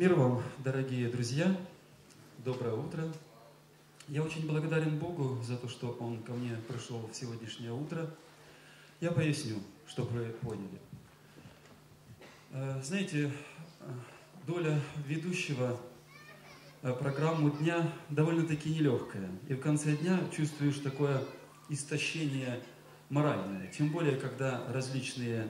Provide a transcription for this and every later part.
Мир вам, дорогие друзья! Доброе утро! Я очень благодарен Богу за то, что Он ко мне пришел в сегодняшнее утро. Я поясню, чтобы вы поняли. Знаете, доля ведущего программу дня довольно-таки нелегкая. И в конце дня чувствуешь такое истощение моральное. Тем более, когда различные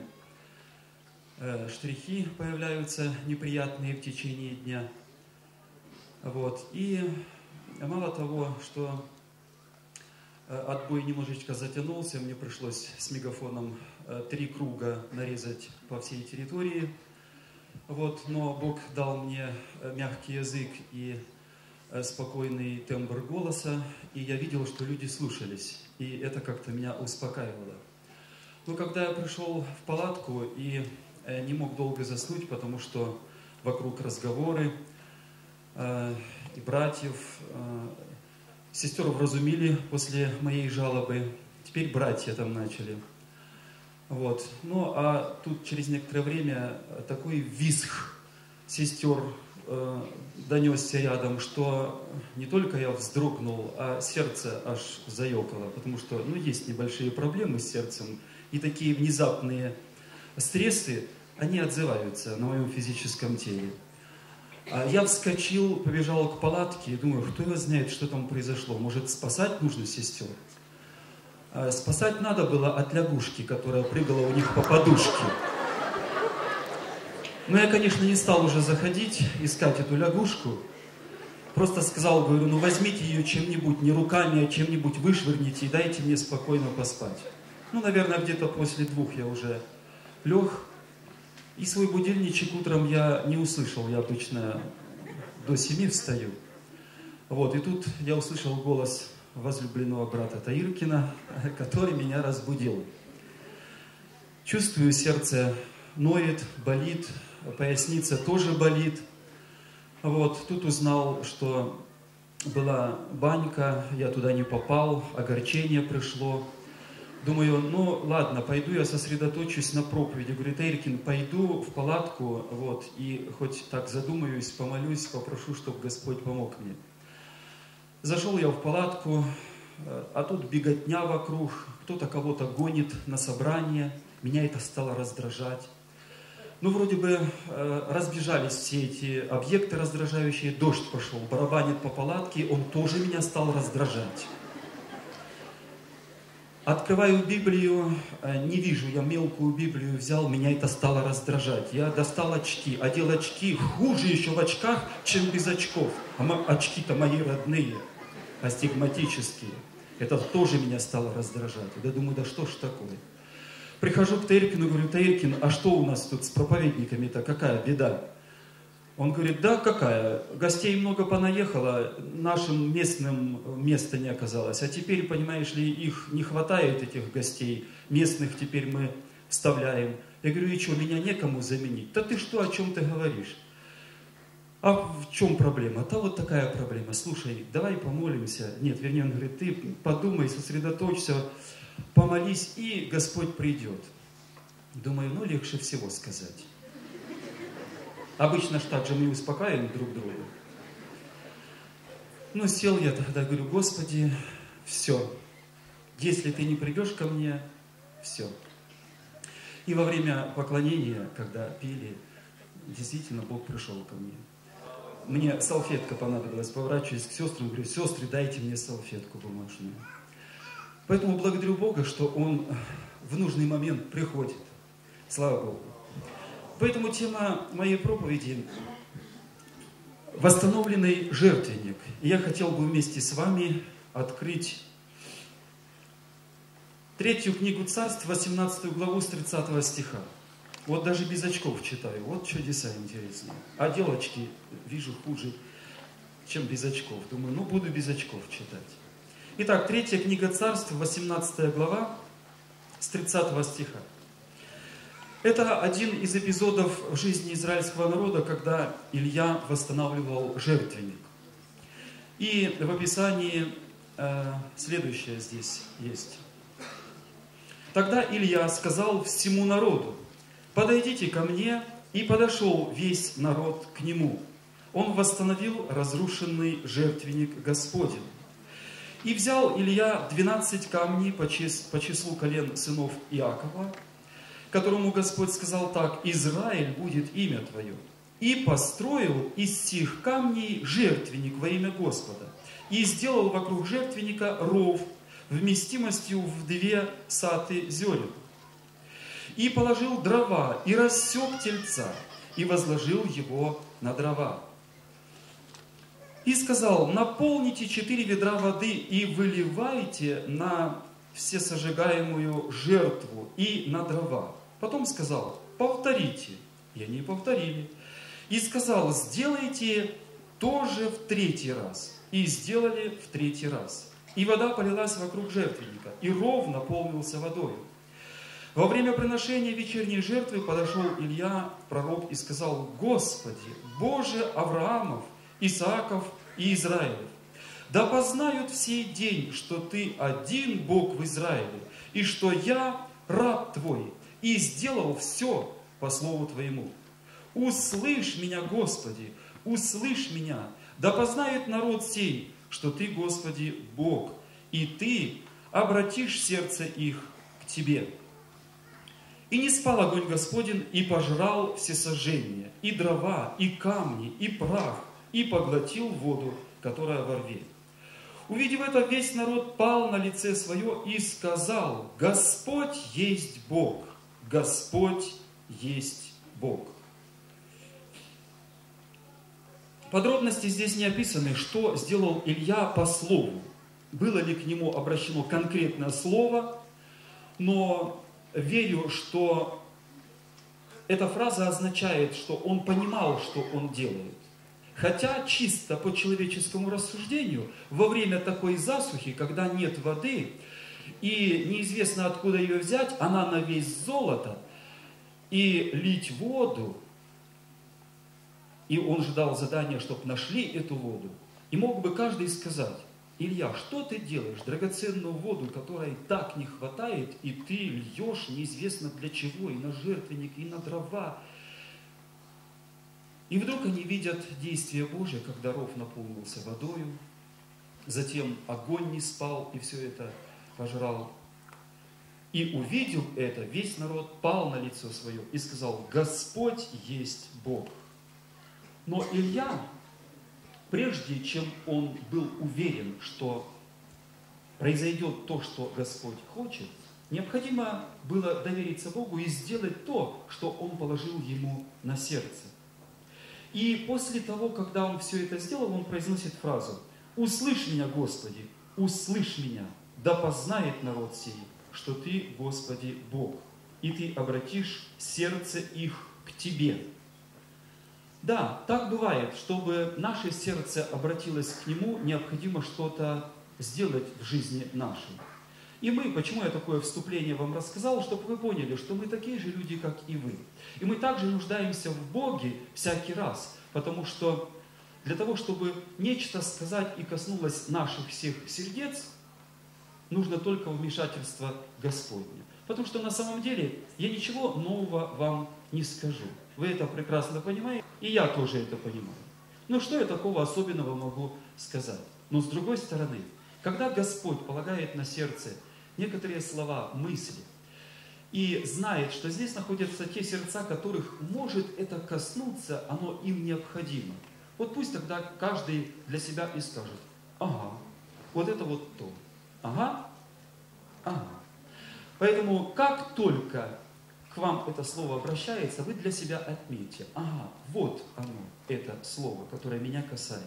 штрихи появляются неприятные в течение дня. Вот. И мало того, что отбой немножечко затянулся, мне пришлось с мегафоном 3 круга нарезать по всей территории. Вот. Но Бог дал мне мягкий язык и спокойный тембр голоса, и я видел, что люди слушались, и это как-то меня успокаивало. Но когда я пришел в палатку и не мог долго заснуть, потому что вокруг разговоры, и братьев, сестер вразумили после моей жалобы, теперь братья там начали. Вот. Ну, а тут через некоторое время такой визг сестер донесся рядом, что не только я вздрогнул, а сердце аж заёкало, потому что, есть небольшие проблемы с сердцем, и такие внезапные стрессы, они отзываются на моем физическом теле. Я вскочил, побежал к палатке и думаю, кто его знает, что там произошло. Может, спасать нужно сестер? Спасать надо было от лягушки, которая прыгала у них по подушке. Но я, конечно, не стал уже заходить, искать эту лягушку. Просто сказал, говорю, возьмите ее чем-нибудь, не руками, а чем-нибудь вышвырните и дайте мне спокойно поспать. Наверное, где-то после 2 я уже лег. И свой будильничек утром я не услышал, я обычно до 7 встаю. Вот, и тут я услышал голос возлюбленного брата Таиркина, который меня разбудил. Чувствую, сердце ноет, болит, поясница тоже болит. Вот, тут узнал, что была банька, я туда не попал, огорчение пришло. Думаю, ладно, пойду я сосредоточусь на проповеди. Говорит, Таиркин, пойду в палатку, вот, и хоть так задумаюсь, помолюсь, попрошу, чтобы Господь помог мне. Зашел я в палатку, а тут беготня вокруг, кто-то кого-то гонит на собрание, меня это стало раздражать. Вроде бы разбежались все эти объекты раздражающие, дождь пошел, барабанит по палатке, он тоже меня стал раздражать. Открываю Библию, не вижу, я мелкую Библию взял, меня это стало раздражать. Я достал очки, одел очки, хуже еще в очках, чем без очков. А очки-то мои родные, астигматические. Это тоже меня стало раздражать. Я думаю, да что ж такое? Прихожу к Таиркину, говорю, Таиркин, а что у нас тут с проповедниками-то, какая беда? Он говорит, да, какая, гостей много понаехало, нашим местным места не оказалось. А теперь, понимаешь ли, их не хватает, этих гостей, местных теперь мы вставляем. Я говорю, и что, меня некому заменить? Да ты что, о чем ты говоришь? А в чем проблема? Да вот такая проблема. Слушай, давай помолимся. Нет, вернее, он говорит, ты подумай, сосредоточься, помолись, и Господь придет. Думаю, легче всего сказать. Обычно ж так же мы успокаиваем друг друга. Сел я тогда, говорю, Господи, все. Если ты не придешь ко мне, все. И во время поклонения, когда пели, действительно Бог пришел ко мне. Мне салфетка понадобилась, поворачиваюсь к сестрам, говорю, сестры, дайте мне салфетку бумажную. Поэтому благодарю Бога, что Он в нужный момент приходит. Слава Богу. Поэтому тема моей проповеди – восстановленный жертвенник. И я хотел бы вместе с вами открыть 3 книгу Царств, 18 главу с 30 стиха. Вот даже без очков читаю. Вот чудеса интересные. Одел очки, вижу хуже, чем без очков. Думаю, буду без очков читать. Итак, 3 книга Царств, 18 глава с 30 стиха. Это один из эпизодов в жизни израильского народа, когда Илья восстанавливал жертвенник. И в описании следующее здесь есть. Тогда Илья сказал всему народу, подойдите ко мне, и подошел весь народ к нему. он восстановил разрушенный жертвенник Господень. И взял Илья 12 камней по числу колен сынов Иакова, которому Господь сказал так: «Израиль будет имя твое». И построил из сих камней жертвенник во имя Господа. И сделал вокруг жертвенника ров вместимостью в 2 саты зерен. И положил дрова, и рассек тельца, и возложил его на дрова. И сказал: наполните 4 ведра воды и выливайте на всесожигаемую жертву и на дрова. Потом сказал: повторите. И они повторили. И сказал: сделайте тоже в 3-й раз. И сделали в 3-й раз. И вода полилась вокруг жертвенника, и ров наполнился водой. Во время приношения вечерней жертвы подошел Илья, пророк, и сказал: Господи, Боже Авраамов, Исааков и Израилев, да познают в сей день, что Ты один Бог в Израиле, и что я раб Твой, и сделал все по слову Твоему. Услышь меня, Господи, услышь меня, да познает народ сей, что Ты, Господи, Бог, и Ты обратишь сердце их к Тебе. И не спал огонь Господень, и пожрал всесожжение, и дрова, и камни, и прах, и поглотил воду, которая во рве. Увидев это, весь народ пал на лице свое и сказал: Господь есть Бог, Господь есть Бог. Подробности здесь не описаны, что сделал Илья по слову. Было ли к нему обращено конкретное слово, но верю, что эта фраза означает, что он понимал, что он делает. Хотя чисто по человеческому рассуждению, во время такой засухи, когда нет воды, и неизвестно откуда ее взять, она на весь золото, и лить воду, и он же дал задание, чтобы нашли эту воду. И мог бы каждый сказать: Илья, что ты делаешь? Драгоценную воду, которой так не хватает, и ты льешь неизвестно для чего, и на жертвенник, и на дрова. И вдруг они видят действие Божие, когда ров наполнился водою, затем огонь не спал и все это пожрал. И увидев это, весь народ пал на лицо свое и сказал: Господь есть Бог. Но Илья, прежде чем он был уверен, что произойдет то, что Господь хочет, необходимо было довериться Богу и сделать то, что Он положил ему на сердце. И после того, когда он все это сделал, он произносит фразу: «Услышь меня, Господи, услышь меня, да познает народ сей, что Ты, Господи, Бог, и Ты обратишь сердце их к Тебе». Да, так бывает. Чтобы наше сердце обратилось к Нему, необходимо что-то сделать в жизни нашей. И мы, почему я такое вступление вам рассказал, чтобы вы поняли, что мы такие же люди, как и вы. И мы также нуждаемся в Боге всякий раз, потому что для того, чтобы нечто сказать и коснулось наших всех сердец, нужно только вмешательство Господне. Потому что на самом деле я ничего нового вам не скажу. Вы это прекрасно понимаете, и я тоже это понимаю. Но что я такого особенного могу сказать? Но с другой стороны, когда Господь полагает на сердце некоторые слова, мысли, и знает, что здесь находятся те сердца, которых может это коснуться, оно им необходимо. Вот пусть тогда каждый для себя и скажет: ага, вот это вот то. Ага, ага. Поэтому как только к вам это слово обращается, вы для себя отметьте: ага, вот оно, это слово, которое меня касается.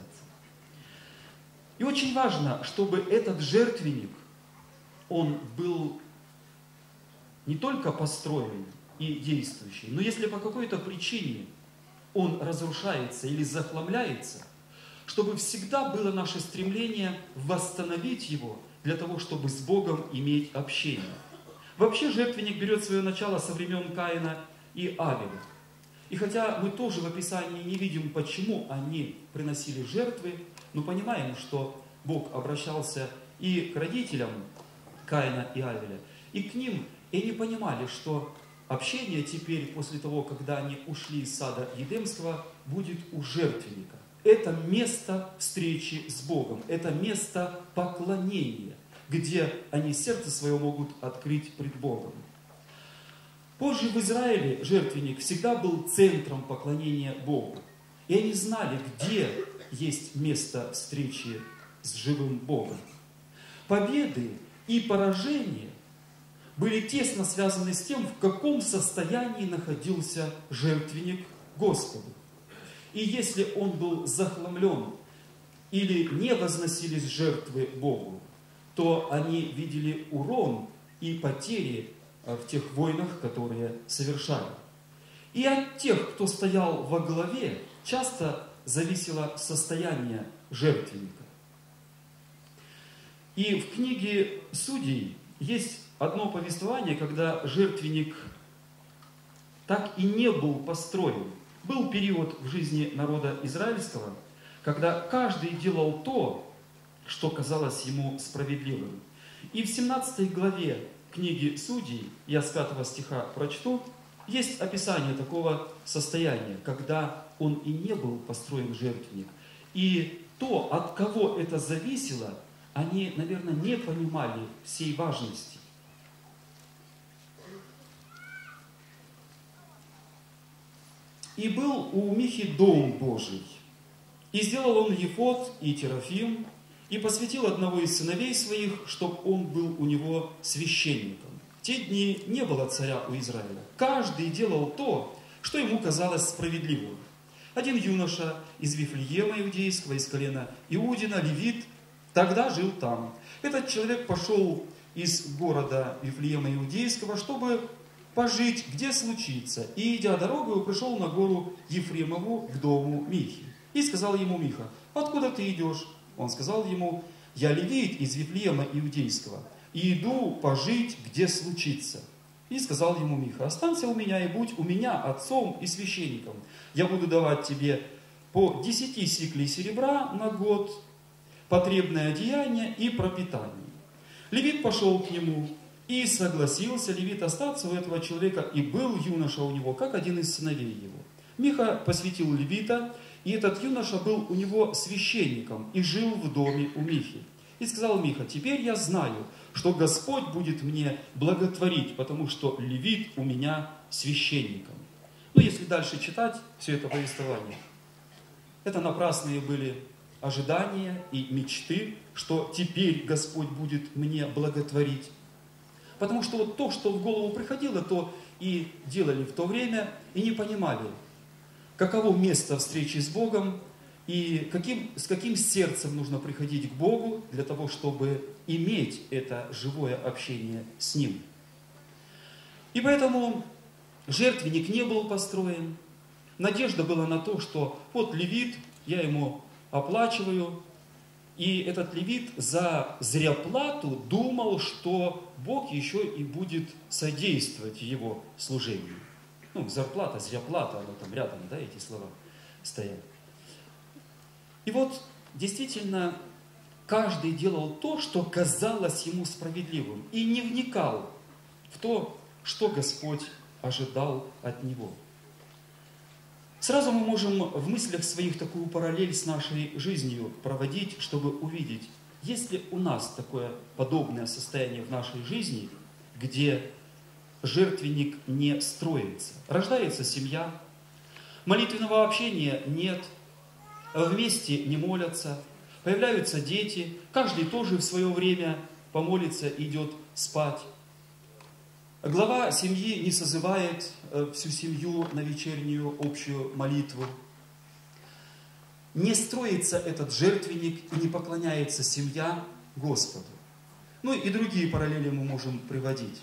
И очень важно, чтобы этот жертвенник, он был не только построен и действующий, но если по какой-то причине он разрушается или захламляется, чтобы всегда было наше стремление восстановить его для того, чтобы с Богом иметь общение. Вообще жертвенник берет свое начало со времен Каина и Авеля. И хотя мы тоже в Описании не видим, почему они приносили жертвы, но понимаем, что Бог обращался и к родителям Каина и Авеля, и к ним, и они понимали, что общение теперь, после того, когда они ушли из сада Едемского, будет у жертвенника. это место встречи с Богом, это место поклонения, где они сердце свое могут открыть пред Богом. Позже в Израиле жертвенник всегда был центром поклонения Богу. И они знали, где есть место встречи с живым Богом. Победы и поражения были тесно связаны с тем, в каком состоянии находился жертвенник Господу. И если он был захламлен или не возносились жертвы Богу, то они видели урон и потери в тех войнах, которые совершали. И от тех, кто стоял во главе, часто зависело состояние жертвенника. И в книге Судей есть одно повествование, когда жертвенник так и не был построен. Был период в жизни народа израильского, когда каждый делал то, что казалось ему справедливым. И в 17 главе книги Судей, я с 5 стиха прочту, есть описание такого состояния, когда он и не был построен жертвенник. И то, от кого это зависело, они, наверное, не понимали всей важности. «И был у Михи дом Божий, и сделал он ефод и терафим, и посвятил одного из сыновей своих, чтобы он был у него священником. В те дни не было царя у Израиля. Каждый делал то, что ему казалось справедливым. Один юноша из Вифлеема иудейского, из колена Иудина, левит, тогда жил там. Этот человек пошел из города Вифлеема иудейского, чтобы пожить, где случится. И, идя дорогою, пришел на гору Ефремову к дому Михи. И сказал ему Миха: «Откуда ты идешь?» Он сказал ему: «Я левит из Вифлеема иудейского, и иду пожить, где случится». И сказал ему Миха: «Останься у меня и будь у меня отцом и священником. Я буду давать тебе по 10 сиклей серебра на год, потребное одеяние и пропитание». Левит пошел к нему, и согласился Левит остаться у этого человека, и был юноша у него, как один из сыновей его. Миха посвятил Левита, и этот юноша был у него священником и жил в доме у Михи. И сказал Миха: «Теперь я знаю, что Господь будет мне благотворить, потому что Левит у меня священником». Ну, если дальше читать все это повествование, это напрасные были ожидания и мечты, что теперь Господь будет мне благотворить. Потому что вот то, что в голову приходило, то и делали в то время, и не понимали, каково место встречи с Богом, и с каким сердцем нужно приходить к Богу для того, чтобы иметь это живое общение с Ним. И поэтому жертвенник не был построен. Надежда была на то, что вот левит, я ему оплачиваю, и этот левит за зряплату думал, что Бог еще и будет содействовать его служению. Ну, зарплата, зряплата, оно там рядом, да, эти слова стоят. И вот, действительно, каждый делал то, что казалось ему справедливым, и не вникал в то, что Господь ожидал от него. Сразу мы можем в мыслях своих такую параллель с нашей жизнью проводить, чтобы увидеть, есть ли у нас такое подобное состояние в нашей жизни, где жертвенник не строится. Рождается семья, молитвенного общения нет, вместе не молятся, появляются дети, каждый тоже в свое время помолится, идет спать. Глава семьи не созывает всю семью на вечернюю общую молитву. Не строится этот жертвенник и не поклоняется семья Господу. Ну и другие параллели мы можем приводить.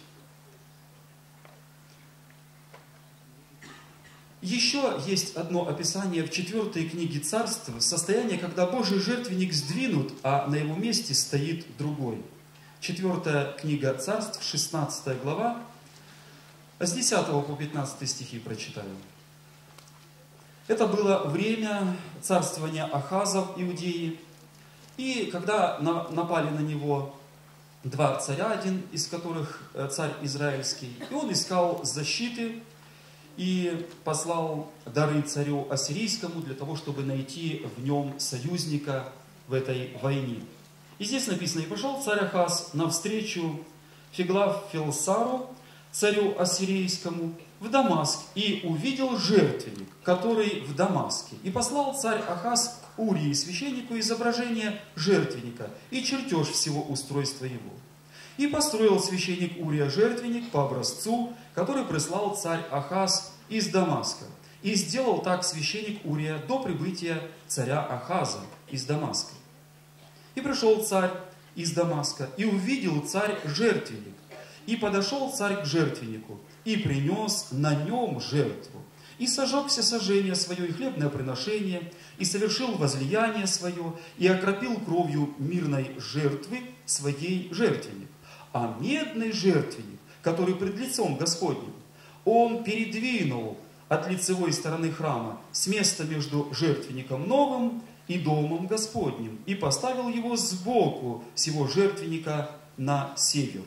Еще есть одно описание в 4 книге Царств, состояние, когда Божий жертвенник сдвинут, а на его месте стоит другой. 4 книга Царств, 16 глава, с 10 по 15 стихи прочитаю. Это было время царствования Ахаза в Иудее, и когда напали на него 2 царя, один из которых царь израильский, и он искал защиты, и послал дары царю Ассирийскому для того, чтобы найти в нем союзника в этой войне. И здесь написано: «И пошел царь Ахаз навстречу Тиглав-Пилесару, царю Ассирийскому, в Дамаск, и увидел жертвенник, который в Дамаске. И послал царь Ахаз к Урии, священнику, изображение жертвенника и чертеж всего устройства его. И построил священник Урия жертвенник по образцу, который прислал царь Ахаз из Дамаска. И сделал так священник Урия до прибытия царя Ахаза из Дамаска. И пришел царь из Дамаска, и увидел царь жертвенник. И подошел царь к жертвеннику, и принес на нем жертву. И сожег все сожжение свое, и хлебное приношение, и совершил возлияние свое, и окропил кровью мирной жертвы своей жертвенник. А медный жертвенник, который пред лицом Господним, он передвинул от лицевой стороны храма с места между жертвенником новым и домом Господним, и поставил его сбоку сего жертвенника на север».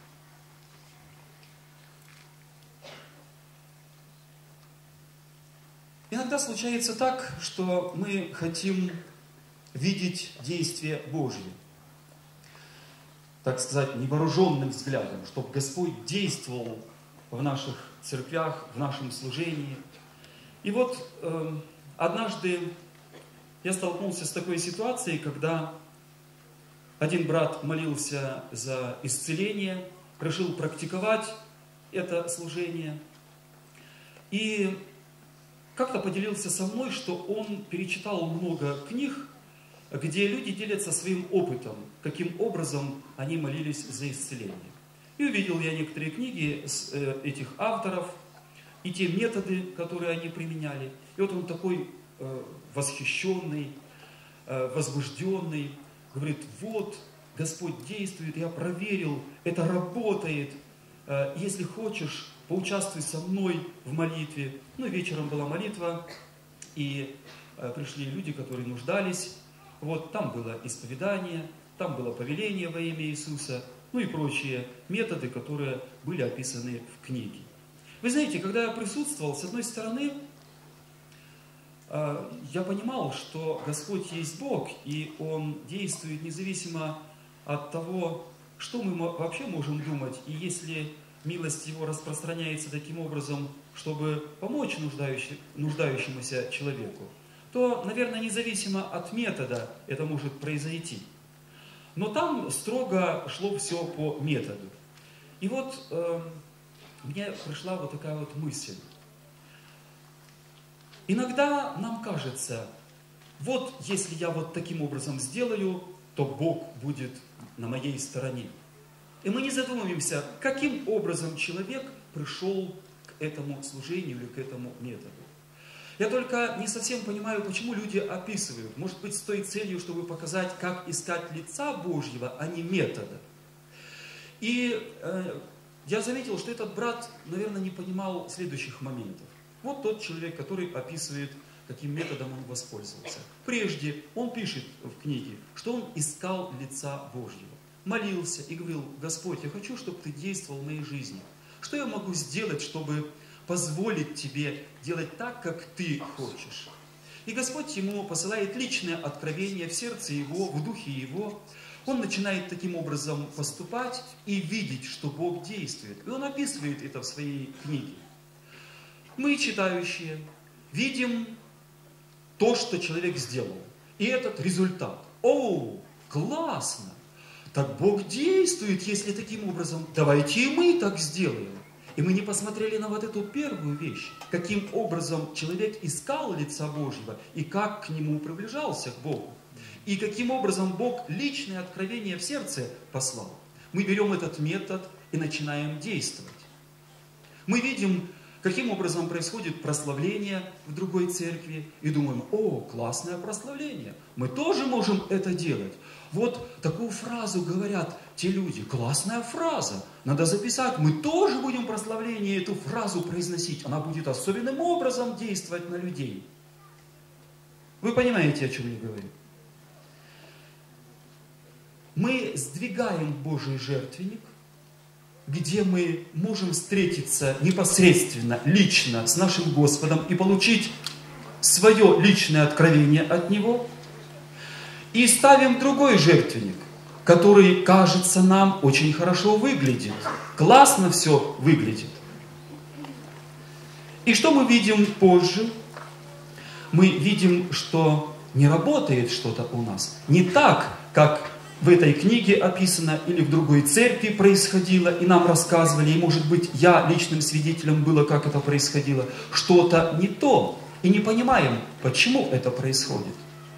Иногда случается так, что мы хотим видеть действие Божье, так сказать, невооруженным взглядом, чтобы Господь действовал в наших церквях, в нашем служении. И вот однажды я столкнулся с такой ситуацией, когда один брат молился за исцеление, решил практиковать это служение, и как-то поделился со мной, что он перечитал много книг, где люди делятся своим опытом, каким образом они молились за исцеление. И увидел я некоторые книги этих авторов и те методы, которые они применяли. И вот он такой восхищенный, возбужденный, говорит: вот, Господь действует, я проверил, это работает. Если хочешь, поучаствуй со мной в молитве. Ну, вечером была молитва, и пришли люди, которые нуждались. Вот, там было исповедание, там было повеление во имя Иисуса, ну и прочие методы, которые были описаны в книге. Вы знаете, когда я присутствовал, с одной стороны, я понимал, что Господь есть Бог, и Он действует независимо от того, что мы вообще можем думать, и если милость Его распространяется таким образом, чтобы помочь нуждающемуся человеку, то, наверное, независимо от метода это может произойти. Но там строго шло все по методу. И вот мне пришла вот такая вот мысль. Иногда нам кажется, вот если я вот таким образом сделаю, то Бог будет на моей стороне. И мы не задумываемся, каким образом человек пришел к этому служению или к этому методу. Я только не совсем понимаю, почему люди описывают. Может быть, с той целью, чтобы показать, как искать лица Божьего, а не метода. И я заметил, что этот брат, наверное, не понимал следующих моментов. Вот тот человек, который описывает, каким методом он воспользовался. Прежде он пишет в книге, что он искал лица Божьего. Молился и говорил: Господь, я хочу, чтобы Ты действовал в моей жизни. Что я могу сделать, чтобы позволить Тебе делать так, как Ты хочешь? И Господь ему посылает личное откровение в сердце его, в духе его. Он начинает таким образом поступать и видеть, что Бог действует. И он описывает это в своей книге. Мы, читающие, видим то, что человек сделал. И этот результат. О, классно! Так Бог действует, если таким образом. Давайте и мы так сделаем. И мы не посмотрели на вот эту первую вещь. Каким образом человек искал лица Божьего и как к нему приближался, к Богу. И каким образом Бог личное откровение в сердце послал. Мы берем этот метод и начинаем действовать. Мы видим, каким образом происходит прославление в другой церкви, и думаем: о, классное прославление, мы тоже можем это делать. Вот такую фразу говорят те люди: классная фраза, надо записать, мы тоже будем прославление, эту фразу произносить, она будет особенным образом действовать на людей. Вы понимаете, о чем я говорю? Мы сдвигаем Божий жертвенник где мы можем встретиться непосредственно, лично с нашим Господом и получить свое личное откровение от Него, и ставим другой жертвенник, который, кажется, нам очень хорошо выглядит, классно все выглядит. И что мы видим позже? Мы видим, что не работает что-то у нас. Не так, как в этой книге описано, или в другой церкви происходило, и нам рассказывали, и, может быть, я личным свидетелем было, как это происходило. Что-то не то, и не понимаем, почему это происходит.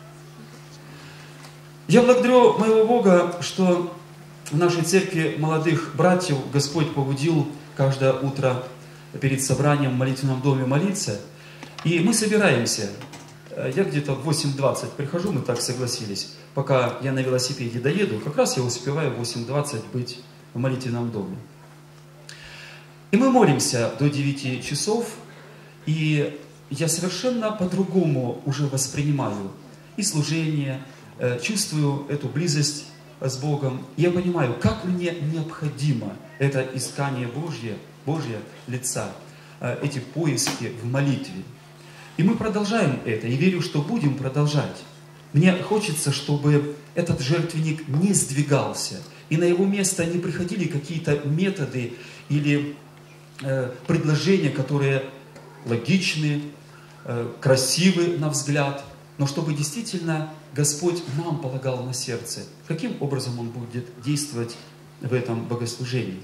Я благодарю моего Бога, что в нашей церкви молодых братьев Господь побудил каждое утро перед собранием в молитвенном доме молиться. И мы собираемся. Я где-то в 8:20 прихожу, мы так согласились. Пока я на велосипеде доеду, как раз я успеваю в 8:20 быть в молитвенном доме. И мы молимся до 9 часов, и я совершенно по-другому уже воспринимаю и служение, чувствую эту близость с Богом. И я понимаю, как мне необходимо это искание Божье лица, эти поиски в молитве. И мы продолжаем это, и верю, что будем продолжать. Мне хочется, чтобы этот жертвенник не сдвигался, и на его место не приходили какие-то методы или предложения, которые логичны, красивы на взгляд, но чтобы действительно Господь нам полагал на сердце, каким образом Он будет действовать в этом богослужении.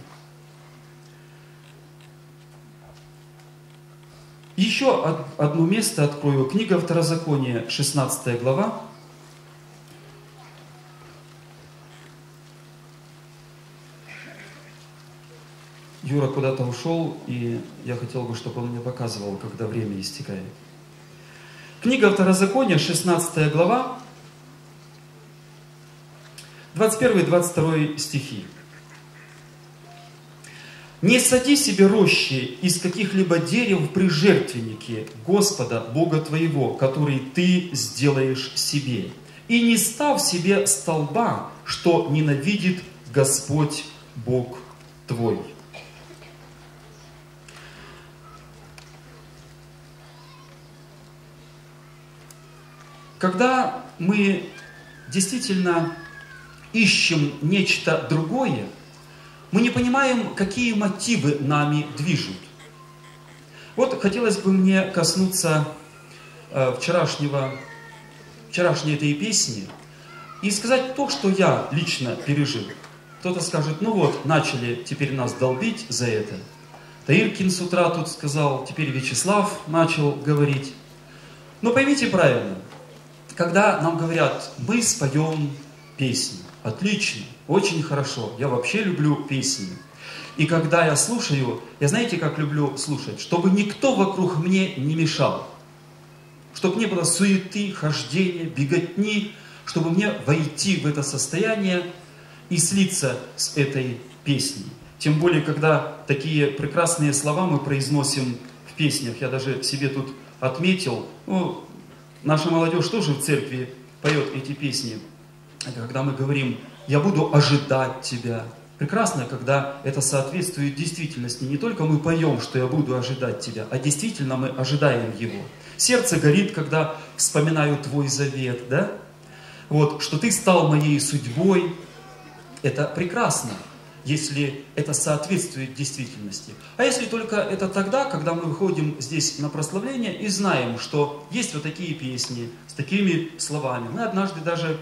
Еще одно место открою. Книга Второзакония, 16 глава. Юра куда-то ушел, и я хотел бы, чтобы он мне показывал, когда время истекает. Книга Второзакония, 16 глава, 21-22 стихи. «Не сади себе рощи из каких-либо дерев при жертвеннике Господа, Бога твоего, который ты сделаешь себе, и не став себе столба, что ненавидит Господь Бог твой». Когда мы действительно ищем нечто другое, мы не понимаем, какие мотивы нами движут. Вот хотелось бы мне коснуться вчерашней этой песни и сказать то, что я лично пережил. Кто-то скажет, ну вот, начали теперь нас долбить за это. Таиркин с утра тут сказал, теперь Вячеслав начал говорить. Но поймите правильно, когда нам говорят, мы споем песни, отлично, очень хорошо, я вообще люблю песни. И когда я слушаю, я знаете, как люблю слушать? Чтобы никто вокруг мне не мешал. Чтобы не было суеты, хождения, беготни, чтобы мне войти в это состояние и слиться с этой песней. Тем более, когда такие прекрасные слова мы произносим в песнях. Я даже себе тут отметил, наша молодежь тоже в церкви поет эти песни. Когда мы говорим, я буду ожидать тебя. Прекрасно, когда это соответствует действительности. Не только мы поем, что я буду ожидать тебя, а действительно мы ожидаем его. Сердце горит, когда вспоминаю твой завет, да? Вот, что ты стал моей судьбой. Это прекрасно, если это соответствует действительности. А если только это тогда, когда мы выходим здесь на прославление и знаем, что есть вот такие песни с такими словами. Мы однажды даже,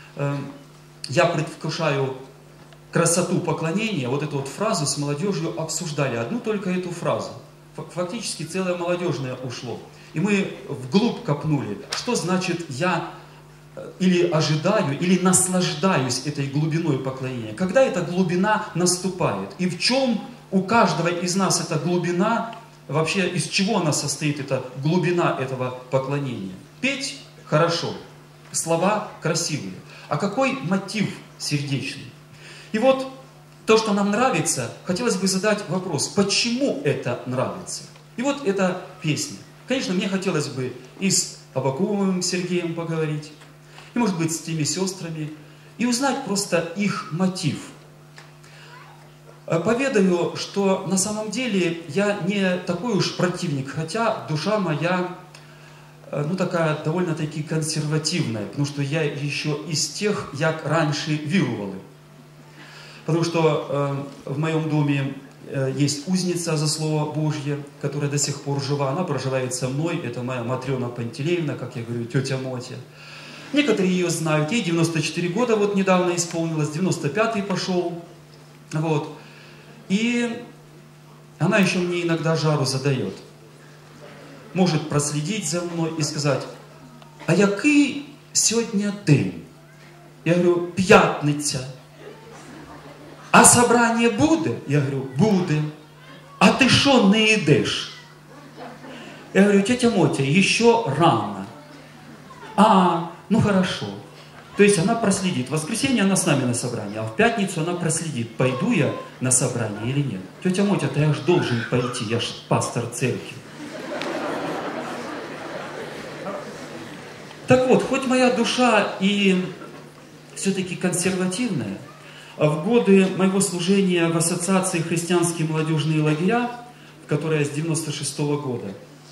я предвкушаю красоту поклонения, вот эту вот фразу с молодежью обсуждали, одну только эту фразу. Фактически целое молодежное ушло. И мы вглубь копнули, что значит я или ожидаю, или наслаждаюсь этой глубиной поклонения. Когда эта глубина наступает? И в чем у каждого из нас эта глубина, вообще из чего она состоит, эта глубина этого поклонения? Петь хорошо, слова красивые. А какой мотив сердечный? И вот то, что нам нравится, хотелось бы задать вопрос, почему это нравится? И вот эта песня. Конечно, мне хотелось бы и с Абакумовым Сергеем поговорить, и, может быть, с теми сестрами, и узнать просто их мотив. Поведаю, что на самом деле я не такой уж противник, хотя душа моя, ну, такая довольно-таки консервативная, потому что я еще из тех, як раньше вірували. Потому что в моем доме есть узница за Слово Божье, которая до сих пор жива, она проживает со мной, это моя Матрена Пантелеевна, как я говорю, тетя Мотя. Некоторые ее знают, ей 94 года вот недавно исполнилось, 95-й пошел, вот. И она еще мне иногда жару задает. Может проследить за мной и сказать: а який сегодня день? Я говорю: п'ятниця. А собрание буде? Я говорю: буде. А ты шо не идешь? Я говорю: тетя Мотя, еще рано. А, ну хорошо. То есть она проследит. В воскресенье она с нами на собрании, а в пятницу она проследит, пойду я на собрание или нет. Тетя Мотя-то я ж должен пойти, я ж пастор церкви. Так вот, хоть моя душа и все-таки консервативная, в годы моего служения в Ассоциации христианские молодежные лагеря, которая с 96-го года,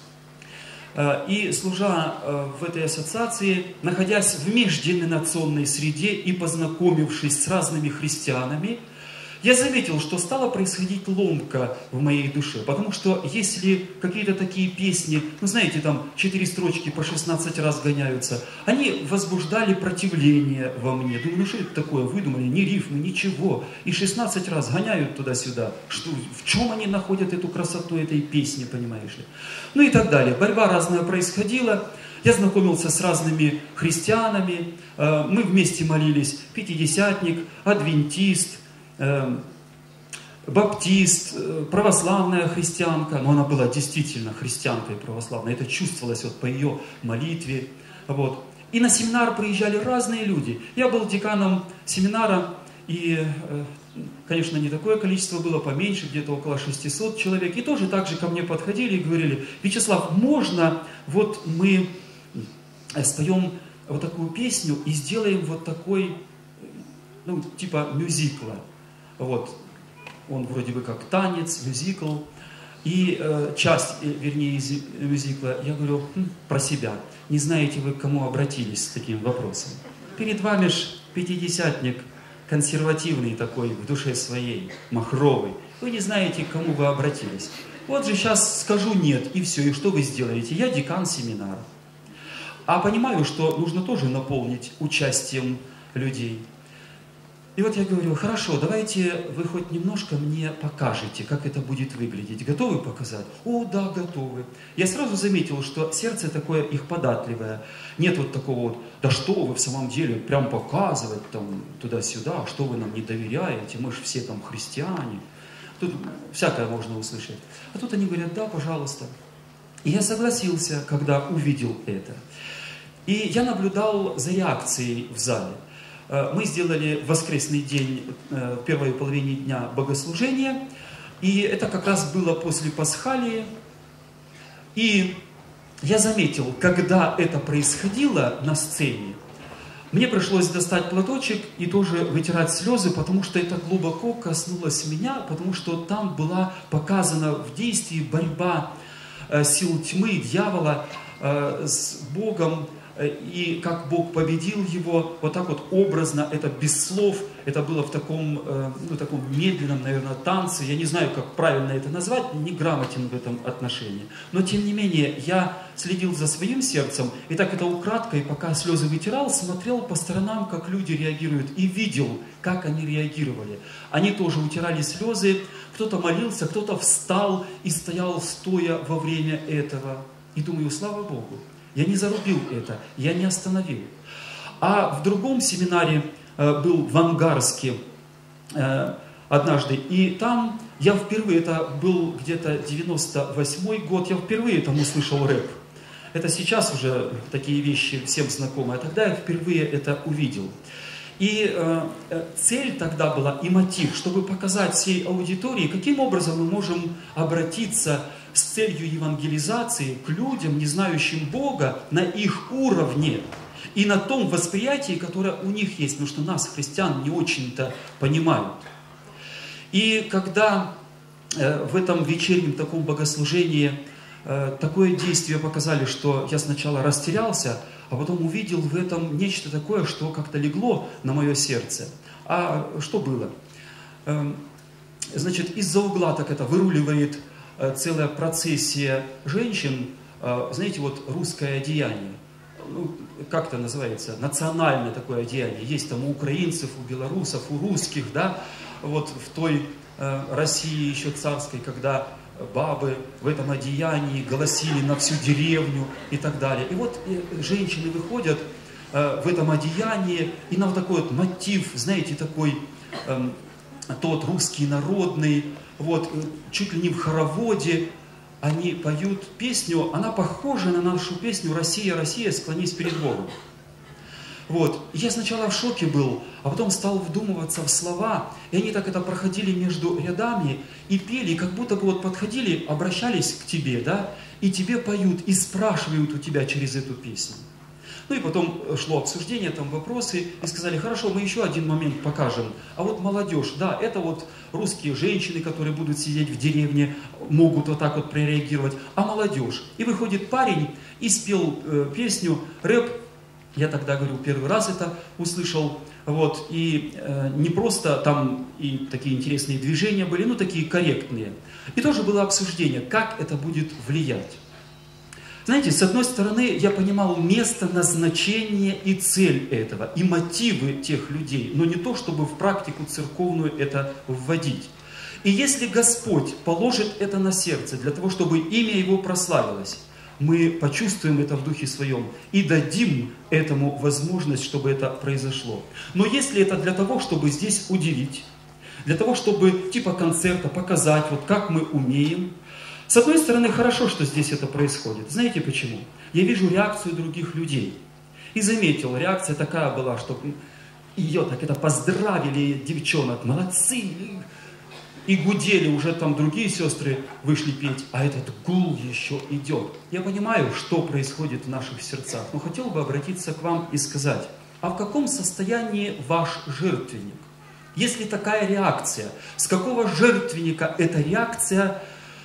и служа в этой ассоциации, находясь в межденоминационной среде и познакомившись с разными христианами, я заметил, что стала происходить ломка в моей душе. Потому что если какие-то такие песни, ну знаете, там 4 строчки по 16 раз гоняются, они возбуждали противление во мне. Думаю, ну что это такое, выдумали, ни рифмы, ничего. И 16 раз гоняют туда-сюда. Что, в чем они находят эту красоту этой песни, понимаешь ли? Ну и так далее. Борьба разная происходила. Я знакомился с разными христианами. Мы вместе молились. Пятидесятник, адвентист, баптист, православная христианка, но она была действительно христианкой православной, это чувствовалось вот по ее молитве. Вот. И на семинар приезжали разные люди. Я был деканом семинара, и, конечно, не такое количество было, поменьше, где-то около 600 человек. И тоже так же ко мне подходили и говорили: Вячеслав, можно вот мы споем вот такую песню и сделаем вот такой, ну, типа мюзикла. Вот, он вроде бы как танец, мюзикл, и часть, вернее, из мюзикла. Я говорю про себя. Не знаете вы, к кому обратились с таким вопросом? Перед вами ж пятидесятник, консервативный такой, в душе своей, махровый. Вы не знаете, к кому вы обратились. Вот же сейчас скажу нет, и все, и что вы сделаете? Я декан семинара. А понимаю, что нужно тоже наполнить участием людей. И вот я говорю: хорошо, давайте вы хоть немножко мне покажете, как это будет выглядеть. Готовы показать? О, да, готовы. Я сразу заметил, что сердце такое их податливое. Нет вот такого вот: да что вы в самом деле прям показывать там туда-сюда, что вы нам не доверяете, мы же все там христиане. Тут всякое можно услышать. А тут они говорят: да, пожалуйста. И я согласился, когда увидел это. И я наблюдал за реакцией в зале. Мы сделали в воскресный день, в первой половине дня, богослужение. И это как раз было после Пасхалии. И я заметил, когда это происходило на сцене, мне пришлось достать платочек и тоже вытирать слезы, потому что это глубоко коснулось меня, потому что там была показана в действии борьба сил тьмы, дьявола с Богом, и как Бог победил его, вот так вот образно, это без слов, это было в таком, ну, таком медленном, наверное, танце, я не знаю, как правильно это назвать, не грамотен в этом отношении, но тем не менее, я следил за своим сердцем, и так это украдкой, пока слезы вытирал, смотрел по сторонам, как люди реагируют, и видел, как они реагировали. Они тоже утирали слезы, кто-то молился, кто-то встал и стоял стоя во время этого, и думаю: слава Богу. Я не зарубил это, я не остановил. А в другом семинаре был в Ангарске однажды, и там я впервые, это был где-то 98-й год, я впервые там услышал рэп. Это сейчас уже такие вещи всем знакомы, а тогда я впервые это увидел. И цель тогда была, и мотив, чтобы показать всей аудитории, каким образом мы можем обратиться с целью евангелизации к людям, не знающим Бога, на их уровне и на том восприятии, которое у них есть, потому что нас, христиан, не очень-то понимают. И когда в этом вечернем таком богослужении такое действие показали, что я сначала растерялся, а потом увидел в этом нечто такое, что как-то легло на мое сердце. А что было? Значит, из-за угла так это выруливает целая процессия женщин, знаете, вот русское одеяние. Ну, как это называется? Национальное такое одеяние. Есть там у украинцев, у белорусов, у русских, да? Вот в той России еще царской, когда бабы в этом одеянии голосили на всю деревню и так далее. И вот женщины выходят в этом одеянии, и на вот такой вот мотив, знаете, такой тот русский народный, вот чуть ли не в хороводе они поют песню, она похожа на нашу песню «Россия, Россия, склонись перед Богом». Вот. Я сначала в шоке был, а потом стал вдумываться в слова, и они так это проходили между рядами и пели, и как будто бы вот подходили, обращались к тебе, да, и тебе поют, и спрашивают у тебя через эту песню. Ну и потом шло обсуждение, там вопросы, и сказали, хорошо, мы еще один момент покажем. А вот молодежь, да, это вот русские женщины, которые будут сидеть в деревне, могут вот так вот прореагировать, а молодежь. И выходит парень и спел песню, рэп. Я тогда, говорю, первый раз это услышал, вот, и не просто там и такие интересные движения были, но такие корректные. И тоже было обсуждение, как это будет влиять. Знаете, с одной стороны, я понимал место, назначение и цель этого, и мотивы тех людей, но не то, чтобы в практику церковную это вводить. И если Господь положит это на сердце для того, чтобы имя Его прославилось, мы почувствуем это в Духе Своем и дадим этому возможность, чтобы это произошло. Но если это для того, чтобы здесь удивить, для того, чтобы типа концерта показать, вот как мы умеем, с одной стороны, хорошо, что здесь это происходит. Знаете почему? Я вижу реакцию других людей. И заметил, реакция такая была, что ее так это поздравили девчонок, молодцы, и гудели, уже там другие сестры вышли петь, а этот гул еще идет. Я понимаю, что происходит в наших сердцах, но хотел бы обратиться к вам и сказать, а в каком состоянии ваш жертвенник? Если такая реакция, с какого жертвенника эта реакция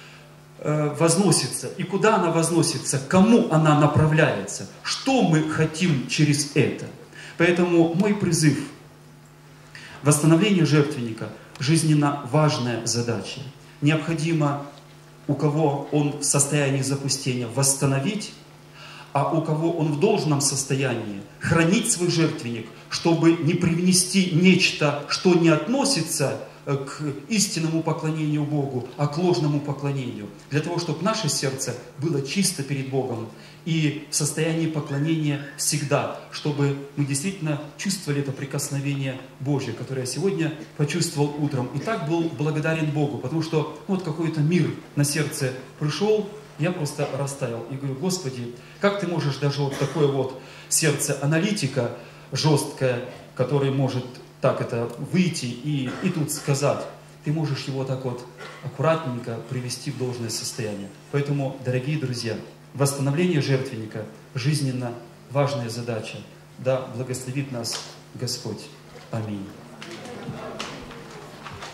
возносится, и куда она возносится, кому она направляется, что мы хотим через это. Поэтому мой призыв, восстановление жертвенника, жизненно важная задача. Необходимо, у кого он в состоянии запустения, восстановить, а у кого он в должном состоянии, хранить свой жертвенник, чтобы не привнести нечто, что не относится к истинному поклонению Богу, а к ложному поклонению. Для того, чтобы наше сердце было чисто перед Богом и в состоянии поклонения всегда, чтобы мы действительно чувствовали это прикосновение Божье, которое я сегодня почувствовал утром. И так был благодарен Богу, потому что вот какой-то мир на сердце пришел, я просто растаял и говорю, Господи, как Ты можешь даже вот такое вот сердце аналитика жесткое, который может так это выйти и тут сказать, Ты можешь его так вот аккуратненько привести в должное состояние. Поэтому, дорогие друзья, восстановление жертвенника – жизненно важная задача. Да благословит нас Господь. Аминь.